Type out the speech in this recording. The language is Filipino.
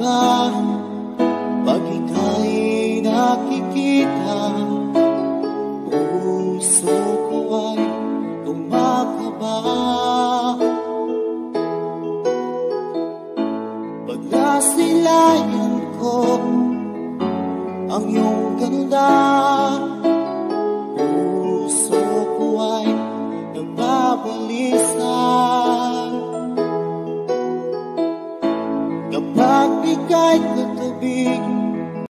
ba pag ika'y nakikita? Puso ko ay kumakaba pag nasilayan ko ang iyong ganda. Puso ko ay nagbabalisa